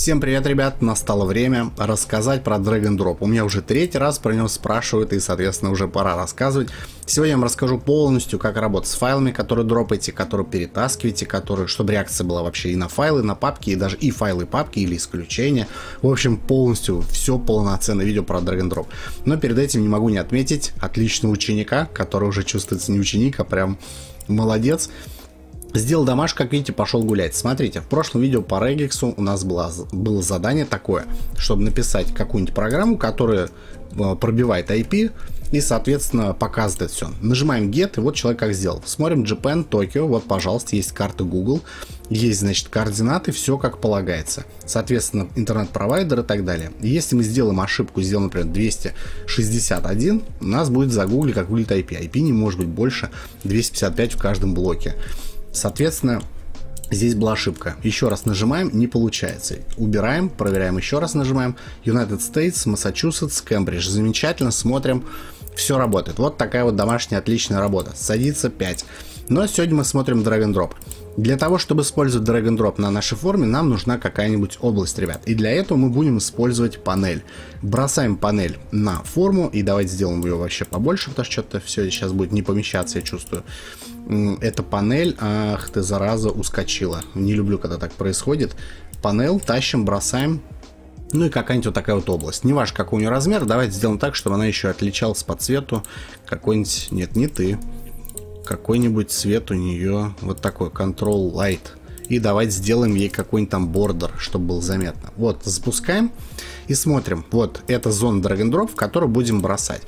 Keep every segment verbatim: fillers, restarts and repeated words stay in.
Всем привет, ребят! Настало время рассказать про Drag and Drop. У меня уже третий раз про него спрашивают, и, соответственно, уже пора рассказывать. Сегодня я вам расскажу полностью, как работать с файлами, которые дропаете, которые перетаскиваете, которые, чтобы реакция была вообще и на файлы, на папки, и даже и файлы папки, или исключения. В общем, полностью все полноценное видео про Drag and Drop. Но перед этим не могу не отметить отличного ученика, который уже чувствуется не ученик, а прям молодец. Сделал домашку, как видите, пошел гулять. Смотрите, в прошлом видео по регексу у нас было, было задание такое, чтобы написать какую-нибудь программу, которая пробивает ай пи и, соответственно, показывает все. Нажимаем get, и вот человек как сделал. Смотрим Japan, Токио, вот, пожалуйста, есть карта Google, есть, значит, координаты, все как полагается. Соответственно, интернет-провайдер и так далее. И если мы сделаем ошибку, сделаем, например, двести шестьдесят один, у нас будет загуглить, как выглядит ай пи. ай пи не может быть больше двести пятьдесят пять в каждом блоке. Соответственно, здесь была ошибка. Еще раз нажимаем, не получается. Убираем, проверяем, еще раз нажимаем. United States, Массачусетс, Кембридж. Замечательно, смотрим. Все работает. Вот такая вот домашняя отличная работа. Садится пять. Но сегодня мы смотрим Drag and Drop. Для того, чтобы использовать Drag and Drop на нашей форме, нам нужна какая-нибудь область, ребят. И для этого мы будем использовать панель. Бросаем панель на форму. И давайте сделаем ее вообще побольше, потому что что-то все сейчас будет не помещаться, я чувствую. Эта панель, ах ты зараза, ускочила. Не люблю, когда так происходит. Панель тащим, бросаем. Ну и какая-нибудь вот такая вот область. Не важно, какой у нее размер, давайте сделаем так, чтобы она еще отличалась по цвету. Какой-нибудь, нет, не ты. Какой-нибудь цвет у нее вот такой, Control Light. И давайте сделаем ей какой-нибудь там бордер, чтобы было заметно. Вот, запускаем и смотрим. Вот, это зона Drag and Drop, в которую будем бросать.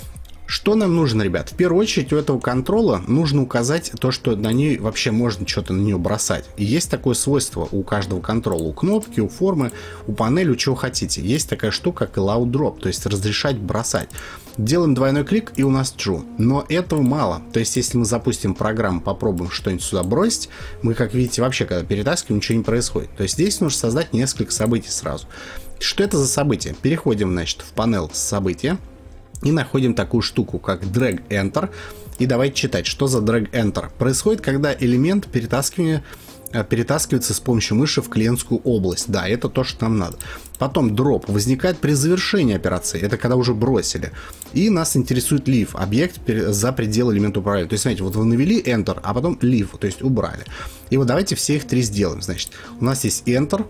Что нам нужно, ребят? В первую очередь у этого контрола нужно указать то, что на ней вообще можно что-то на нее бросать. И есть такое свойство у каждого контрола. У кнопки, у формы, у панели, у чего хотите. Есть такая штука, как Allow Drop, то есть разрешать бросать. Делаем двойной клик, и у нас True. Но этого мало. То есть, если мы запустим программу, попробуем что-нибудь сюда бросить, мы, как видите, вообще, когда перетаскиваем, ничего не происходит. То есть, здесь нужно создать несколько событий сразу. Что это за события? Переходим, значит, в панель события. И находим такую штуку, как Drag Enter. И давайте читать, что за Drag Enter. Происходит, когда элемент перетаскивания перетаскивается с помощью мыши в клиентскую область. Да, это то, что нам надо. Потом Drop возникает при завершении операции. Это когда уже бросили. И нас интересует Leave, объект за пределы элемента управления. То есть, смотрите, вот вы навели Enter, а потом Leave, то есть убрали. И вот давайте все их три сделаем. Значит, у нас есть Enter.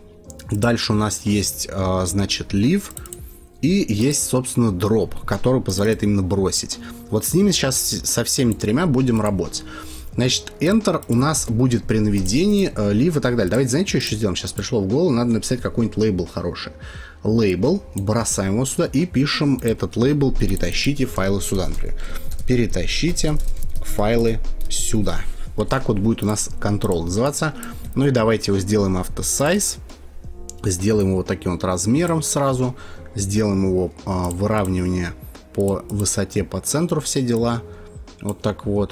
Дальше у нас есть, значит, Leave. И есть, собственно, дроп, который позволяет именно бросить. Вот с ними сейчас со всеми тремя будем работать. Значит, Enter у нас будет при наведении, Leave и так далее. Давайте, знаете, что еще сделаем? Сейчас пришло в голову, надо написать какой-нибудь лейбл хороший. Лейбл, бросаем его сюда и пишем этот лейбл, перетащите файлы сюда, например. Перетащите файлы сюда. Вот так вот будет у нас control называться. Ну и давайте его сделаем автосайз. Сделаем его таким вот размером сразу. Сделаем его а, выравнивание по высоте, по центру, все дела. Вот так вот.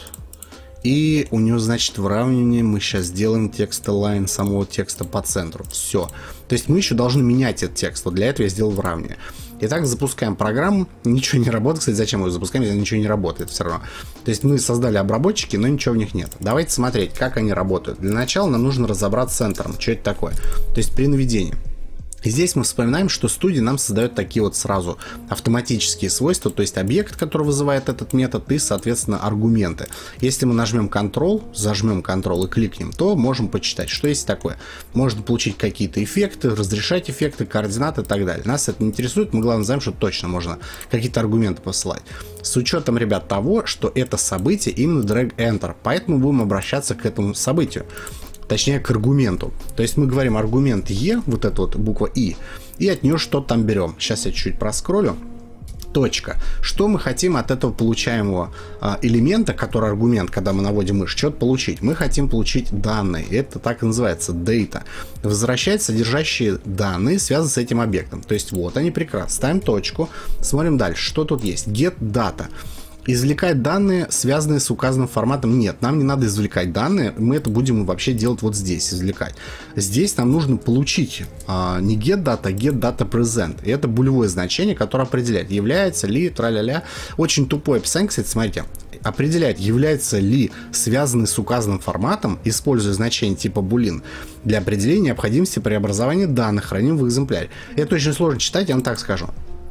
И у него, значит, выравнивание мы сейчас сделаем текст align самого текста по центру. Все. То есть мы еще должны менять этот текст. Вот для этого я сделал выравнивание. Итак, запускаем программу. Ничего не работает. Кстати, зачем мы ее запускаем, если ничего не работает все равно. То есть мы создали обработчики, но ничего в них нет. Давайте смотреть, как они работают. Для начала нам нужно разобраться с центром. Что это такое? То есть при наведении. Здесь мы вспоминаем, что студия нам создает такие вот сразу автоматические свойства, то есть объект, который вызывает этот метод, и, соответственно, аргументы. Если мы нажмем Ctrl, зажмем Ctrl и кликнем, то можем почитать, что есть такое. Можно получить какие-то эффекты, разрешать эффекты, координаты и так далее. Нас это не интересует, мы главное знаем, что точно можно какие-то аргументы посылать. С учетом, ребят, того, что это событие именно Drag Enter, поэтому будем обращаться к этому событию. Точнее, к аргументу. То есть мы говорим аргумент E, вот эта вот буква И, и от нее что-то там берем. Сейчас я чуть-чуть проскроллю. Точка. Что мы хотим от этого получаемого а, элемента, который аргумент, когда мы наводим мышь, что-то получить? Мы хотим получить данные. Это так и называется, data. Возвращать содержащие данные, связанные с этим объектом. То есть вот они прекрасно. Ставим точку. Смотрим дальше. Что тут есть? Get data. Извлекать данные, связанные с указанным форматом, нет, нам не надо извлекать данные, мы это будем вообще делать вот здесь, извлекать. Здесь нам нужно получить а, не getData, а getDataPresent. И это булевое значение, которое определяет, является ли, тра-ля-ля. Очень тупое описание, кстати, смотрите. определяет, является ли связанный с указанным форматом, используя значение типа boolean, для определения необходимости преобразования данных, хранимых в экземпляре. Это очень сложно читать, я вам так скажу.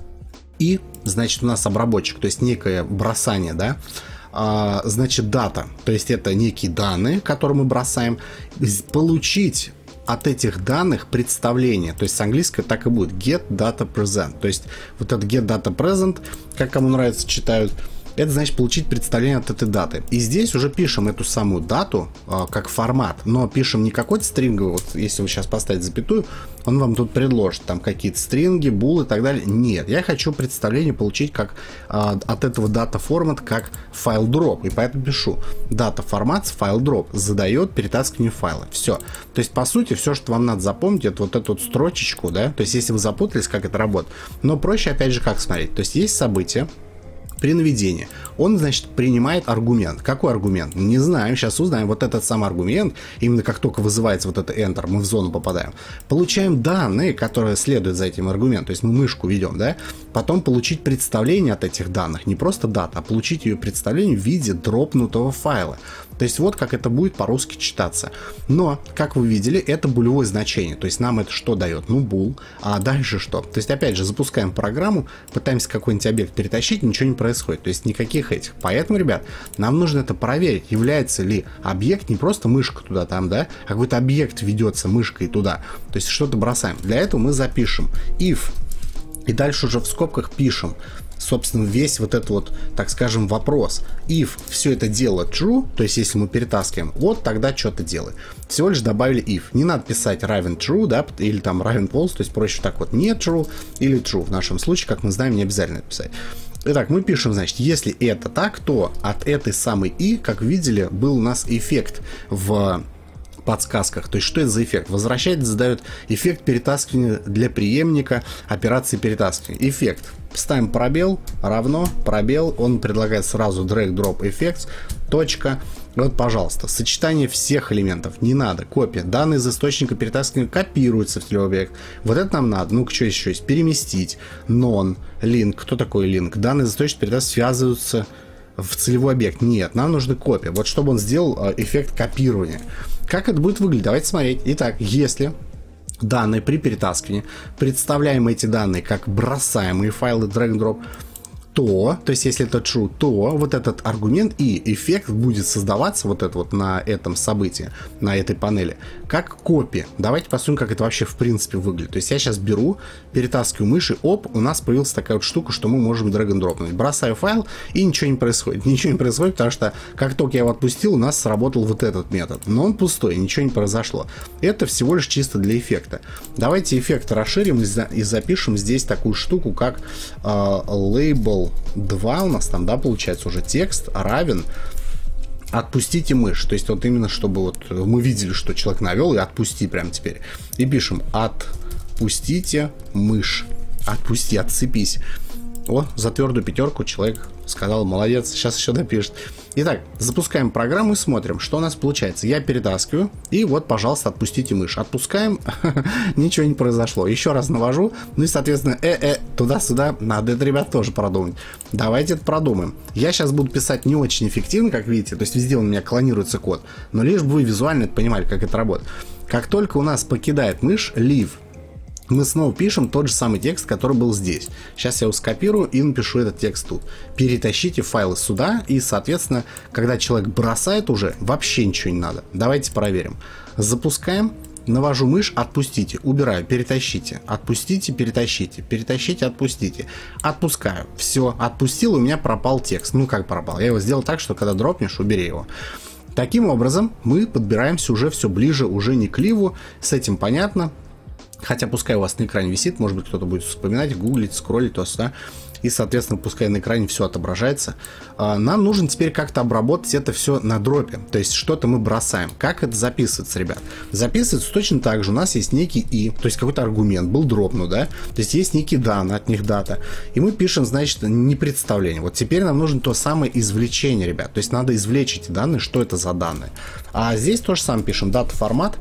И, значит, у нас обработчик, то есть некое бросание, да, а, значит, дата, то есть это некие данные, которые мы бросаем, получить от этих данных представление, то есть с английского так и будет get data present, то есть вот этот get data present, как кому нравится читают, это значит получить представление от этой даты. И здесь уже пишем эту самую дату э, как формат, но пишем не какой-то стринговый, вот если вы сейчас поставите запятую, он вам тут предложит там какие-то стринги, булы и так далее. Нет, я хочу представление получить как э, от этого дата формат как файл дроп, и поэтому пишу дата формат файл дроп задает перетаскивание файла. Все. То есть по сути все, что вам надо запомнить, это вот эту вот строчечку, да, то есть если вы запутались, как это работает, но проще опять же как смотреть, то есть есть событие. При наведении он, значит, принимает аргумент. Какой аргумент? Не знаем, сейчас узнаем. Вот этот самый аргумент, именно как только вызывается вот это Enter, мы в зону попадаем. Получаем данные, которые следуют за этим аргументом. То есть мы мышку ведем, да? Потом получить представление от этих данных. Не просто дата, а получить ее представление в виде дропнутого файла. То есть вот как это будет по-русски читаться. Но, как вы видели, это булевое значение. То есть нам это что дает? Ну, бул. А дальше что? То есть опять же запускаем программу, пытаемся какой-нибудь объект перетащить, ничего не происходит. То есть никаких этих. Поэтому, ребят, нам нужно это проверить. Является ли объект не просто мышка туда там, да, а какой-то объект ведется мышкой туда. То есть что-то бросаем. Для этого мы запишем if. И дальше уже в скобках пишем, собственно, весь вот этот вот, так скажем, вопрос. If все это дело true, то есть если мы перетаскиваем, вот тогда что-то делает. Всего лишь добавили if. Не надо писать равен true, да, или там равен false, то есть проще так вот не true или true. В нашем случае, как мы знаем, не обязательно это писать. Итак, мы пишем, значит, если это так, то от этой самой и, как видели, был у нас эффект в подсказках. То есть что это за эффект? Возвращает, задает эффект перетаскивания для преемника операции перетаскивания. Эффект. Ставим пробел, равно, пробел. Он предлагает сразу drag drop effects, точка. Вот, пожалуйста, сочетание всех элементов. Не надо. Копия. Данные из источника перетаскивания копируются в целевой объект. Вот это нам надо. Ну-ка, что еще есть? Переместить. Non. Link. Кто такой link? Данные из источника перетаскивания связываются в целевой объект. Нет, нам нужна копия. Вот чтобы он сделал эффект копирования. Как это будет выглядеть? Давайте смотреть. Итак, если данные при перетаскивании представляем эти данные как бросаемые файлы drag and drop, то, то есть если это true, то вот этот аргумент и эффект будет создаваться вот это вот на этом событии, на этой панели, как копия. Давайте посмотрим, как это вообще в принципе выглядит. То есть я сейчас беру, перетаскиваю мыши, оп, у нас появилась такая вот штука, что мы можем drag and dropнуть. Бросаю файл, и ничего не происходит. Ничего не происходит, потому что как только я его отпустил, у нас сработал вот этот метод. Но он пустой, ничего не произошло. Это всего лишь чисто для эффекта. Давайте эффект расширим и, за, и запишем здесь такую штуку, как э, label два у нас там, да, получается уже текст равен отпустите мышь. То есть вот именно чтобы вот мы видели, что человек навел, и отпусти прямо теперь. И пишем отпустите мышь. Отпусти, отцепись. О, за твердую пятерку человек сказал, молодец, сейчас еще допишет. Итак, запускаем программу и смотрим, что у нас получается. Я перетаскиваю, и вот, пожалуйста, отпустите мышь. Отпускаем, ничего не произошло. Еще раз навожу, ну и, соответственно, э-э, туда-сюда, надо это, ребят, тоже продумать. Давайте это продумаем. Я сейчас буду писать не очень эффективно, как видите, то есть везде у меня клонируется код, но лишь бы вы визуально это понимали, как это работает. Как только у нас покидает мышь, leave, мы снова пишем тот же самый текст, который был здесь. Сейчас я его скопирую и напишу этот текст тут. Перетащите файлы сюда, и, соответственно, когда человек бросает уже, вообще ничего не надо. Давайте проверим. Запускаем. Навожу мышь, отпустите, убираю, перетащите, отпустите, перетащите, перетащите, отпустите, отпускаю, все, отпустил, у меня пропал текст. Ну как пропал? Я его сделал так, что когда дропнешь, убери его. Таким образом, мы подбираемся уже все ближе, уже не к ливу, с этим понятно. Хотя пускай у вас на экране висит, может быть кто-то будет вспоминать, гуглить, скроллить то-сюда. И, соответственно, пускай на экране все отображается. Нам нужно теперь как-то обработать это все на дропе. То есть что-то мы бросаем. Как это записывается, ребят? Записывается точно так же. У нас есть некий и, то есть какой-то аргумент был дропнут, да? То есть есть некие данные, от них дата. И мы пишем, значит, не представление. Вот теперь нам нужно то самое извлечение, ребят. То есть надо извлечь эти данные, что это за данные. А здесь то же самое пишем. Дата формат.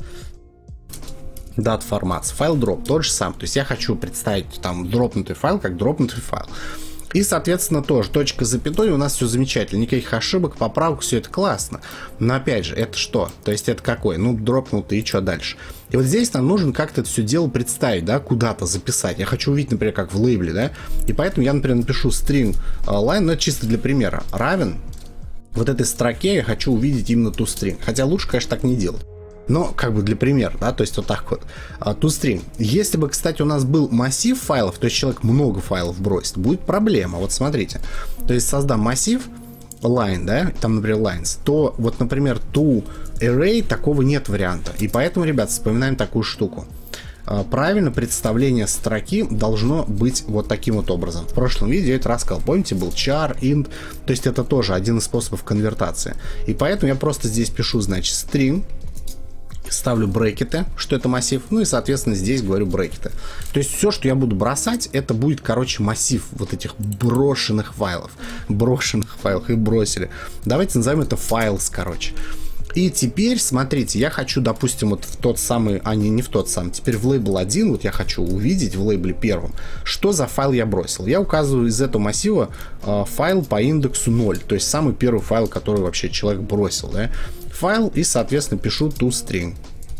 Data формат, файл дроп, тот же сам. То есть я хочу представить там дропнутый файл как дропнутый файл. И, соответственно, тоже точка с запятой, у нас все замечательно, никаких ошибок, поправок, все это классно. Но опять же, это что? То есть это какой? Ну, дропнул ты, и что дальше? И вот здесь нам нужно как-то это все дело представить, да, куда-то записать. Я хочу увидеть, например, как в лейбле, да, и поэтому я, например, напишу string line, но это чисто для примера, равен вот этой строке я хочу увидеть именно toString. Хотя лучше, конечно, так не делать. Но как бы для примера, да, то есть вот так вот. Uh, toString. Если бы, кстати, у нас был массив файлов, то есть человек много файлов бросит, будет проблема. Вот смотрите. То есть создам массив line, да, там, например, lines, то вот, например, toArray такого нет варианта. И поэтому, ребят, вспоминаем такую штуку. Uh, правильно представление строки должно быть вот таким вот образом. В прошлом видео я это рассказал. Помните, был char, int, то есть это тоже один из способов конвертации. И поэтому я просто здесь пишу, значит, string, ставлю брекеты, что это массив, ну и, соответственно, здесь говорю брекеты. То есть все, что я буду бросать, это будет, короче, массив вот этих брошенных файлов. Брошенных файлов, и бросили. Давайте назовем это files, короче. И теперь, смотрите, я хочу, допустим, вот в тот самый, а не, не в тот самый, теперь в лейбл один, вот я хочу увидеть в лейбле первом, что за файл я бросил. Я указываю из этого массива э, файл по индексу ноль, то есть самый первый файл, который вообще человек бросил, да. Файл, и, соответственно, пишу toString.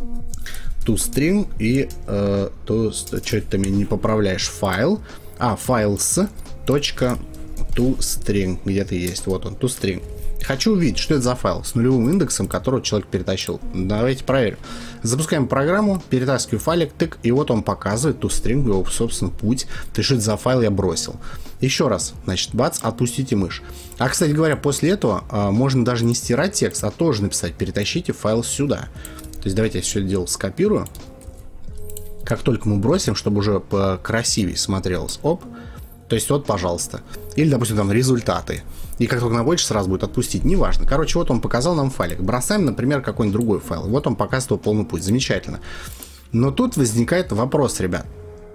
toString и э, то, что это ты меня не поправляешь, файл, а, files, точка toString, где-то есть, вот он, toString. Хочу увидеть, что это за файл с нулевым индексом, который человек перетащил. Давайте проверим. Запускаем программу, перетаскиваю файлик, тык, и вот он показывает toString, его, собственно, путь. То есть, что это за файл я бросил. Еще раз, значит, бац, отпустите мышь. А, кстати говоря, после этого а, можно даже не стирать текст, а тоже написать, перетащите файл сюда. То есть, давайте я все это дело скопирую. Как только мы бросим, чтобы уже покрасивее смотрелось. Оп. То есть, вот, пожалуйста. Или, допустим, там результаты. И как только на больше сразу будет отпустить, неважно. Короче, вот он показал нам файлик. Бросаем, например, какой-нибудь другой файл. Вот он показывает его полный путь. Замечательно. Но тут возникает вопрос, ребят.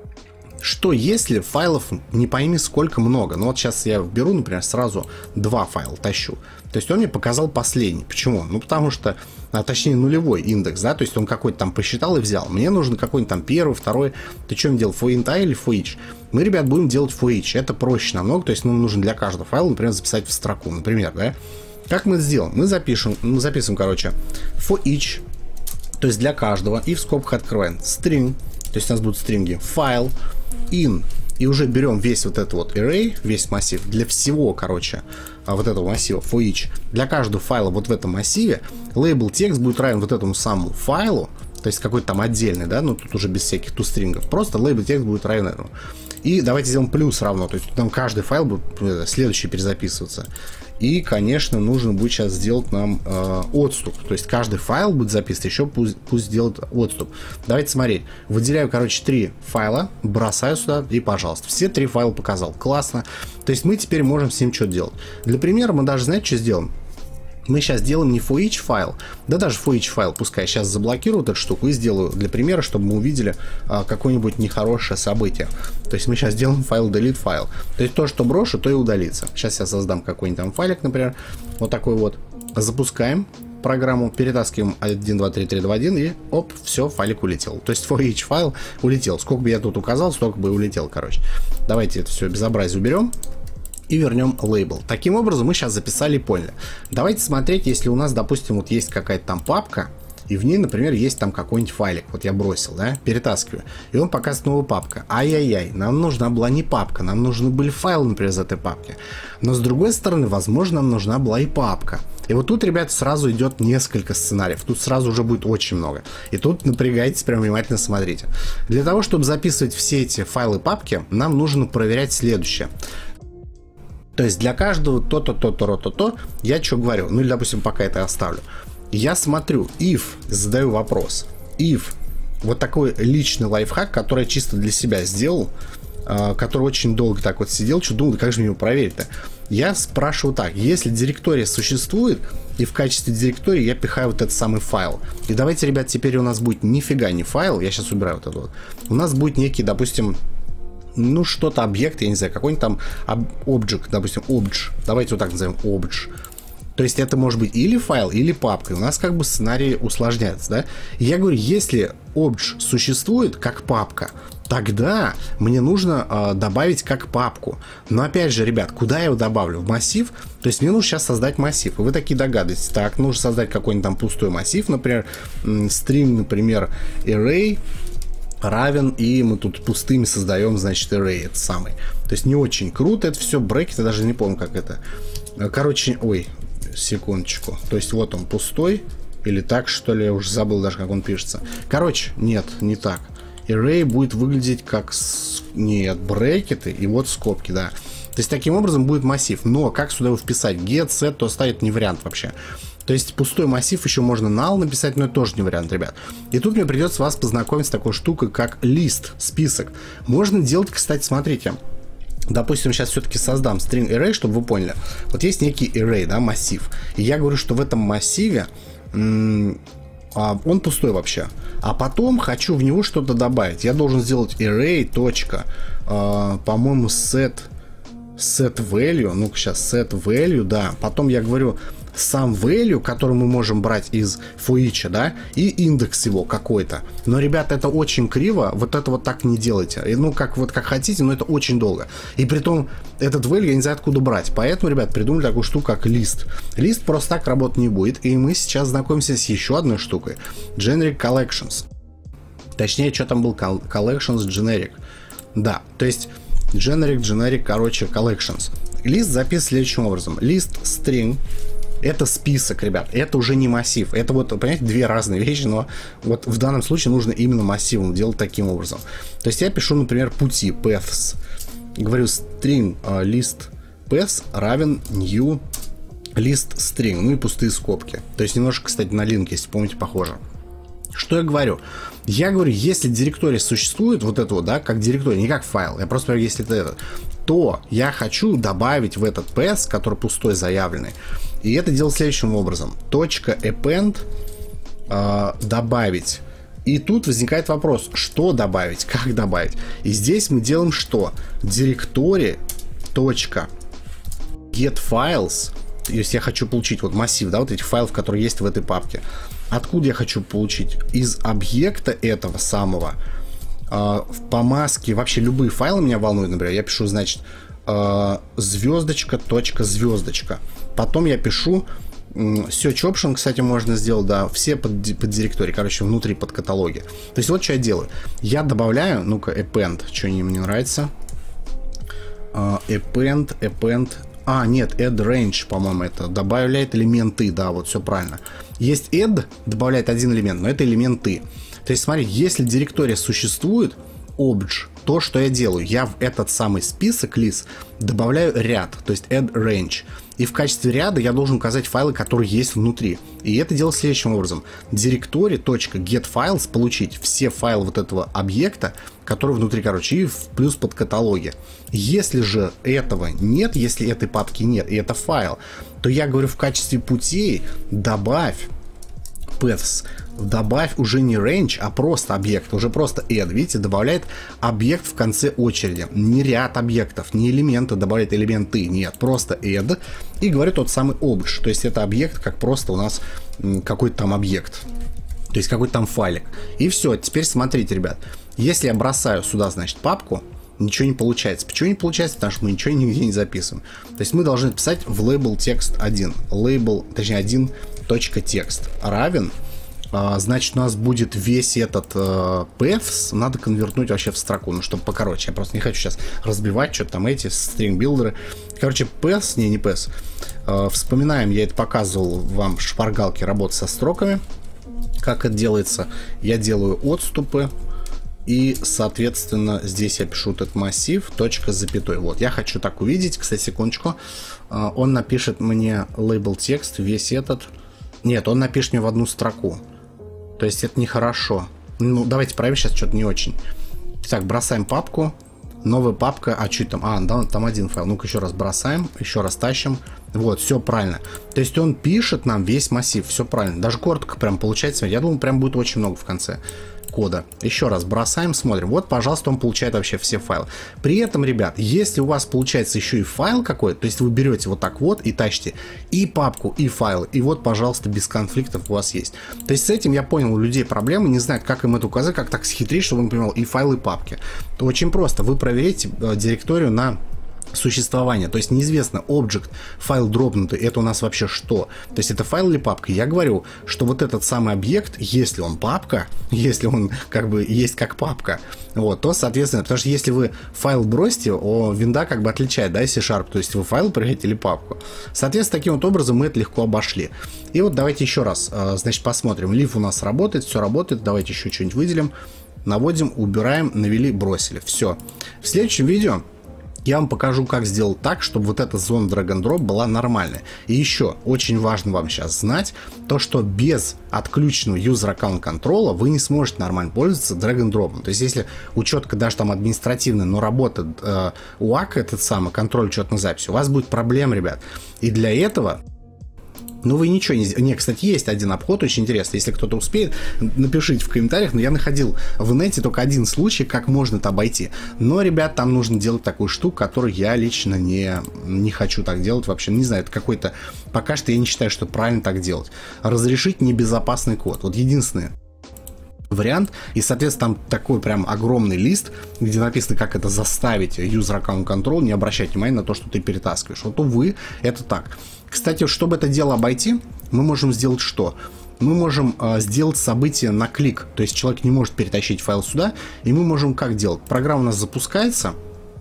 Что если файлов не пойми сколько много? Ну вот сейчас я беру, например, сразу два файла тащу. То есть он мне показал последний. Почему? Ну потому что, а, точнее нулевой индекс, да, то есть он какой-то там посчитал и взял. Мне нужен какой-нибудь там первый, второй. Ты что мне делал, for int a или for each? Мы, ребят, будем делать for each. Это проще намного, то есть нам нужно для каждого файла, например, записать в строку, например, да. Как мы это сделаем? Мы запишем, мы записываем, короче, for each, то есть для каждого, и в скобках открываем string, то есть у нас будут стринги, файл, in, и уже берем весь вот этот вот array, весь массив для всего, короче, вот этого массива for each. Для каждого файла вот в этом массиве лейбл текст будет равен вот этому самому файлу, то есть какой-то там отдельный, да, ну тут уже без всяких тустрингов, просто лейбл текст будет равен этому. И давайте сделаем плюс равно, то есть там каждый файл будет следующий перезаписываться. И, конечно, нужно будет сейчас сделать нам э, отступ. То есть каждый файл будет записан, еще пусть, пусть сделает отступ. Давайте смотреть. Выделяю, короче, три файла, бросаю сюда и, пожалуйста. Все три файла показал. Классно. То есть мы теперь можем с ним что делать. Для примера мы даже, знаете, что сделаем? Мы сейчас делаем не for each файл, да даже for each файл, пускай сейчас заблокирую эту штуку и сделаю для примера, чтобы мы увидели а, какое-нибудь нехорошее событие. То есть мы сейчас делаем файл delete файл. То есть то, что брошу, то и удалится. Сейчас я создам какой-нибудь там файлик, например, вот такой вот. Запускаем программу, перетаскиваем один, два, три, три, два, один и оп, все, файлик улетел. То есть for each файл улетел. Сколько бы я тут указал, столько бы и улетел, короче. Давайте это все безобразие уберем. И вернем лейбл. Таким образом мы сейчас записали и поняли. Давайте смотреть, если у нас, допустим, вот есть какая-то там папка, и в ней, например, есть там какой-нибудь файлик. Вот я бросил, да, перетаскиваю. И он показывает новую папку. Ай-яй-яй, нам нужна была не папка, нам нужны были файлы, например, из этой папки. Но с другой стороны, возможно, нам нужна была и папка. И вот тут, ребят, сразу идет несколько сценариев. Тут сразу уже будет очень много. И тут напрягайтесь, прям внимательно смотрите. Для того, чтобы записывать все эти файлы папки, нам нужно проверять следующее. То есть для каждого то-то, то-то, то-то, то я что говорю? Ну или, допустим, пока это оставлю. Я смотрю, if, задаю вопрос. If, вот такой личный лайфхак, который я чисто для себя сделал, который очень долго так вот сидел, что думал, как же мне его проверить-то? Я спрашиваю так, если директория существует, и в качестве директории я пихаю вот этот самый файл. И давайте, ребят, теперь у нас будет нифига не файл, я сейчас убираю вот это вот. У нас будет некий, допустим, ну, что-то объект, я не знаю, какой-нибудь там object, допустим, obj. Давайте вот так назовем obj. То есть это может быть или файл, или папка. У нас как бы сценарий усложняется, да? И я говорю, если obj существует как папка, тогда мне нужно э, добавить как папку. Но опять же, ребят, куда я его добавлю? В массив? То есть мне нужно сейчас создать массив. И вы такие догадываетесь. Так, нужно создать какой-нибудь там пустой массив. Например, string, например, array равен. И мы тут пустыми создаем, значит, array. Это самый. То есть не очень круто это все. Брекеты, даже не помню, как это. Короче, ой, секундочку. То есть вот он пустой. Или так, что ли? Я уже забыл даже, как он пишется. Короче, нет, не так. Array будет выглядеть как... С... Нет, брекеты и вот скобки, да. То есть таким образом будет массив. Но как сюда его вписать? Get, set, то стоит не вариант вообще. То есть пустой массив еще можно null написать, но это тоже не вариант, ребят. И тут мне придется вас познакомить с такой штукой, как лист, список. Можно делать, кстати, смотрите. Допустим, сейчас все-таки создам string array, чтобы вы поняли. Вот есть некий array, да, массив. И я говорю, что в этом массиве... он пустой вообще. А потом хочу в него что-то добавить. Я должен сделать array. Точка, э, по-моему, set set value. Ну-ка сейчас set value, да. Потом я говорю сам value, который мы можем брать из for each, да, и индекс его какой-то. Но, ребята, это очень криво. Вот это вот так не делайте. И, ну, как вот как хотите, но это очень долго. И притом этот value я не знаю откуда брать. Поэтому, ребят, придумали такую штуку, как лист. Лист просто так работать не будет. И мы сейчас знакомимся с еще одной штукой. Generic collections. Точнее, что там был? Collections generic. Да, то есть generic, generic, короче, collections. Лист записан следующим образом. Лист string. Это список, ребят, это уже не массив. Это вот, понимаете, две разные вещи, но вот в данном случае нужно именно массивом делать таким образом. То есть я пишу, например, пути, paths. Говорю string uh, list paths равен new list string, ну и пустые скобки. То есть немножко, кстати, на link, если помните, похоже. Что я говорю? Я говорю, если директория существует, вот это вот, да, как директория, не как файл, я просто говорю, если это этот, то я хочу добавить в этот path, который пустой, заявленный. И это делать следующим образом. Точка append э, добавить. И тут возникает вопрос, что добавить, как добавить. И здесь мы делаем что? Директория точка get files. Если я хочу получить вот массив, да, вот этих файлов, которые есть в этой папке. Откуда я хочу получить? Из объекта этого самого. Э, по маске вообще любые файлы меня волнуют, например. Я пишу, значит, э, звездочка, точка, звездочка. Потом я пишу search option, кстати, можно сделать, да, все под, под директории, короче, внутри под каталоги. То есть вот что я делаю. Я добавляю, ну-ка, append, что мне не нравится. Uh, append, append. А, нет, add range, по-моему, это добавляет элементы, да, вот все правильно. Есть add, добавляет один элемент, но это элементы. То есть, смотри, если директория существует, obj, то, что я делаю, я в этот самый список list добавляю ряд, то есть add range. И в качестве ряда я должен указать файлы, которые есть внутри. И это делать следующим образом. Directory.getFiles получить все файлы вот этого объекта, которые внутри, короче, и плюс под каталоги. Если же этого нет, если этой папки нет, и это файл, то я говорю в качестве путей добавь paths, добавь уже не range, а просто объект, уже просто add, видите, добавляет объект в конце очереди, не ряд объектов, не элементы, добавляет элементы, нет, просто add, и говорит тот самый obj, то есть это объект, как просто у нас какой-то там объект, то есть какой-то там файлик. И все, теперь смотрите, ребят, если я бросаю сюда, значит, папку, ничего не получается. Почему не получается? Потому что мы ничего нигде не записываем. То есть мы должны писать в label текст один, label, точнее один точка текст равен, а, значит, у нас будет весь этот а, paths, надо конвертнуть вообще в строку, ну, чтобы покороче. Я просто не хочу сейчас разбивать что-то там эти string-билдеры. Короче, paths, не, не paths. А, вспоминаем, я это показывал вам в шпаргалке работы со строками. Как это делается? Я делаю отступы. И, соответственно, здесь я пишу этот массив, точка, запятой. Вот, я хочу так увидеть. Кстати, секундочку. Он напишет мне label текст, весь этот. Нет, он напишет мне в одну строку. То есть это нехорошо. Ну, давайте проверим, сейчас что-то не очень. Так, бросаем папку. Новая папка. А что там? А, да, там один файл. Ну-ка еще раз бросаем, еще раз тащим. Вот, все правильно. То есть он пишет нам весь массив. Все правильно. Даже коротко прям получается. Я думаю, прям будет очень много в конце. кода. Еще раз бросаем, смотрим. Вот, пожалуйста, он получает вообще все файлы. При этом, ребят, если у вас получается еще и файл какой-то, то есть вы берете вот так вот и тащите и папку, и файлы, и вот, пожалуйста, без конфликтов у вас есть. То есть с этим я понял, у людей проблемы, не знаю, как им это указать, как так схитрить, чтобы он понимал и файлы, и папки. То очень просто. Вы проверяете э, директорию на существование, то есть неизвестно, объект, файл дропнутый, это у нас вообще что? То есть это файл или папка? Я говорю, что вот этот самый объект, если он папка, если он как бы есть как папка, вот, то соответственно, потому что если вы файл бросите, о, винда как бы отличает, да, C-Sharp, то есть вы файл проверяете или папку. Соответственно, таким вот образом мы это легко обошли. И вот давайте еще раз, значит, посмотрим. Leaf у нас работает, все работает, давайте еще что-нибудь выделим, наводим, убираем, навели, бросили. Все. В следующем видео я вам покажу, как сделать так, чтобы вот эта зона drag and drop была нормальная. И еще очень важно вам сейчас знать, то что без отключенного user account контрола вы не сможете нормально пользоваться drag and drop. То есть если учетка даже там административная, но работает э, ю эй си, этот самый контроль учетной записи, у вас будет проблема, ребят. И для этого... Ну, вы ничего не сделаете. Не, кстати, есть один обход, очень интересно. Если кто-то успеет, напишите в комментариях. Но я находил в инете только один случай, как можно это обойти. Но, ребят, там нужно делать такую штуку, которую я лично не, не хочу так делать вообще. Не знаю, это какой-то... Пока что я не считаю, что правильно так делать. Разрешить небезопасный код. Вот единственное вариант, и, соответственно, там такой прям огромный лист, где написано, как это заставить user account control не обращать внимания на то, что ты перетаскиваешь. Вот, увы, это так. Кстати, чтобы это дело обойти, мы можем сделать что? Мы можем э, сделать событие на клик, то есть человек не может перетащить файл сюда, и мы можем как делать? Программа у нас запускается,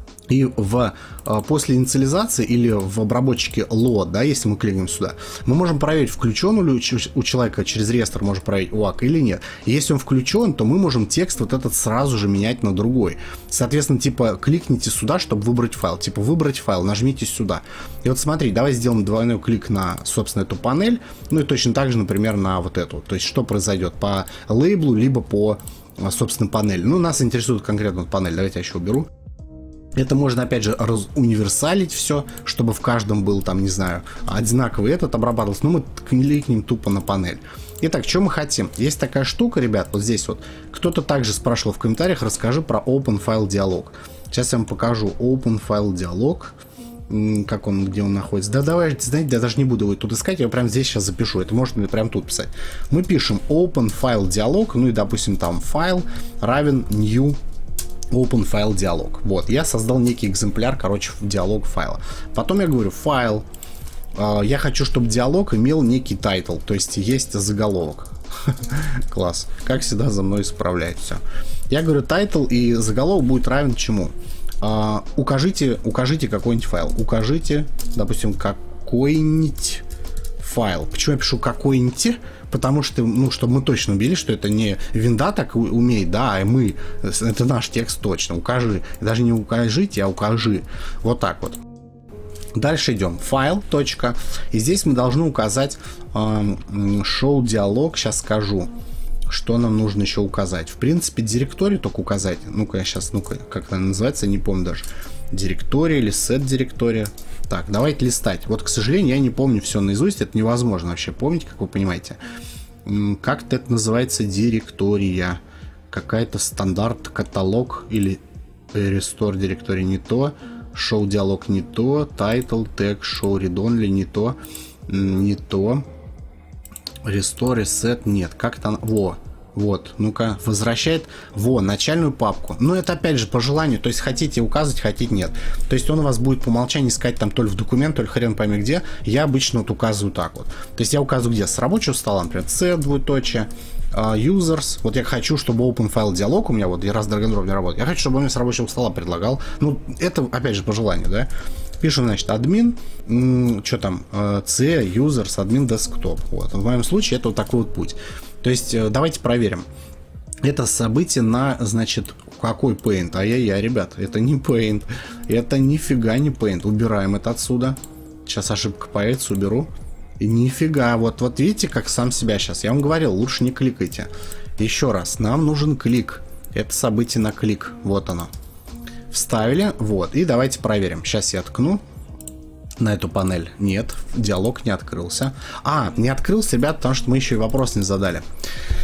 и в, после инициализации или в обработчике load, да, если мы кликнем сюда, мы можем проверить, включен ли у человека через реестр, можем проверить ю эй си или нет. И если он включен, то мы можем текст вот этот сразу же менять на другой. Соответственно, типа кликните сюда, чтобы выбрать файл. Типа выбрать файл, нажмите сюда. И вот смотри, давай сделаем двойной клик на, собственно, эту панель. Ну и точно так же, например, на вот эту. То есть что произойдет по лейблу, либо по, собственно, панели. Ну, нас интересует конкретно панель. Давайте я еще уберу. Это можно, опять же, разуниверсалить все, чтобы в каждом был, там, не знаю, одинаковый этот обрабатывался. Но мы кликнем тупо на панель. Итак, что мы хотим? Есть такая штука, ребят, вот здесь вот. Кто-то также спрашивал в комментариях, расскажи про Open File Dialog. Сейчас я вам покажу Open File Dialog. Как он, где он находится. Да давайте, знаете, я даже не буду его тут искать, я его прямо здесь сейчас запишу. Это можно прямо тут писать. Мы пишем Open File Dialog, ну и, допустим, там файл равен new Open File Dialog. Вот, я создал некий экземпляр, короче, диалог файла. Потом я говорю, файл, э, я хочу, чтобы диалог имел некий title, то есть есть заголовок. Класс. Как всегда за мной справляется. Я говорю, title и заголовок будет равен чему? Э, укажите, укажите какой-нибудь файл. Укажите, допустим, какой-нибудь файл. Почему я пишу какой-нибудь? Потому что, ну, чтобы мы точно убедились, что это не винда так умеет, да, а мы, это наш текст точно. Укажи. Даже не укажите, а укажи. Вот так вот. Дальше идем. Файл, точка. И здесь мы должны указать э, show диалог. Сейчас скажу, что нам нужно еще указать. В принципе, директорию только указать. Ну-ка, я сейчас, ну-ка, как она называется, я не помню даже. Директория или set директория. Так, давайте листать. Вот, к сожалению, я не помню все наизусть. Это невозможно вообще помнить, как вы понимаете. Как-то это называется директория. Какая-то стандарт, каталог или restore директория не то. Show диалог не то. Title, tag, show read only не то. Не то. Restore, reset нет. Как-то... Во. Вот, ну-ка, возвращает, во, начальную папку. Но это опять же по желанию, то есть хотите указывать, хотите нет. То есть он у вас будет по умолчанию искать там то ли в документ, то ли хрен пойми где. Я обычно вот указываю так вот. То есть я указываю где? С рабочего стола, например, C, двоеточие, uh, users. Вот я хочу, чтобы Open File Dialog у меня, вот я раз drag and drop не работает. Я хочу, чтобы он мне с рабочего стола предлагал. Ну, это опять же по желанию, да. Пишем, значит, админ, что там, C, users, админ, desktop. Вот. В моем случае это вот такой вот путь. То есть давайте проверим. Это событие на, значит, какой paint? Ай-яй-яй, ребят, это не paint. Это нифига не paint. Убираем это отсюда. Сейчас ошибка появится, уберу. И нифига, вот, вот видите, как сам себя сейчас. Я вам говорил, лучше не кликайте. Еще раз, нам нужен клик. Это событие на клик. Вот оно. Вставили, вот. И давайте проверим. Сейчас я ткну на эту панель. Нет, диалог не открылся. А, не открылся, ребят, потому что мы еще и вопрос не задали.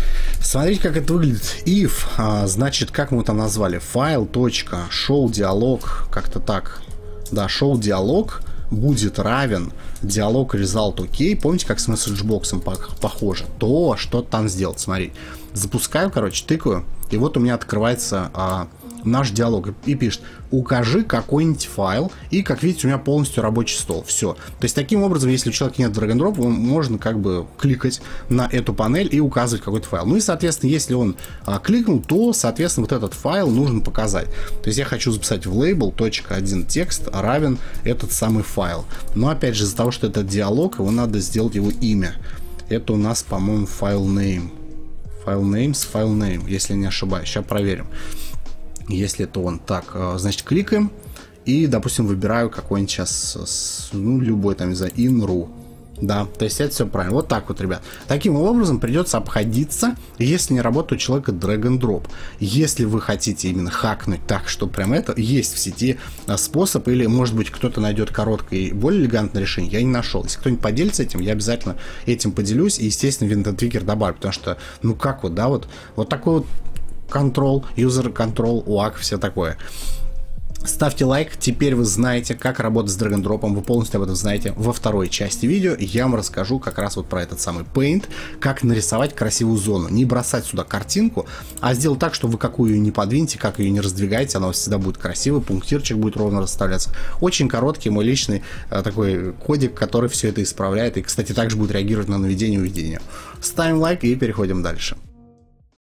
Смотрите, как это выглядит. If, а, значит, как мы там назвали? Файл, точка, show диалог, как-то так. Да, show диалог будет равен диалог result OK. Помните, как с месседжбоксом похоже? То, что там сделать. Смотри. Запускаю, короче, тыкаю. И вот у меня открывается а, наш диалог. И пишет: укажи какой-нибудь файл. И, как видите, у меня полностью рабочий стол. Все. То есть, таким образом, если у человека нет drag-and-drop, можно как бы кликать на эту панель и указывать какой-то файл. Ну и, соответственно, если он а, кликнул, то, соответственно, вот этот файл нужно показать. То есть, я хочу записать в label.один текст равен этот самый файл. Но, опять же, из-за того, что это диалог, его надо сделать его имя. Это у нас, по-моему, файл name. Файл names, файл name, если не ошибаюсь. Сейчас проверим. Если это он. Так, значит, кликаем. И, допустим, выбираю какой-нибудь сейчас, ну, любой там, не знаю, in.ru. Да, то есть это все правильно. Вот так вот, ребят. Таким образом придется обходиться, если не работает у человека drag and drop. Если вы хотите именно хакнуть так, что прям это, есть в сети способ, или, может быть, кто-то найдет короткое и более элегантное решение, я не нашел. Если кто-нибудь поделится этим, я обязательно этим поделюсь, и, естественно, винтотвикер добавлю, потому что, ну как вот, да, вот, вот такой вот control, user control, уак, все такое. Ставьте лайк, теперь вы знаете, как работать с drag-and-drop, вы полностью об этом знаете. Во второй части видео я вам расскажу как раз вот про этот самый Paint, как нарисовать красивую зону. Не бросать сюда картинку, а сделать так, что вы какую ее не подвиньте, как ее не раздвигаете, она всегда будет красивой, пунктирчик будет ровно расставляться. Очень короткий мой личный а, такой кодик, который все это исправляет и, кстати, также будет реагировать на наведение и уведение. Ставим лайк и переходим дальше.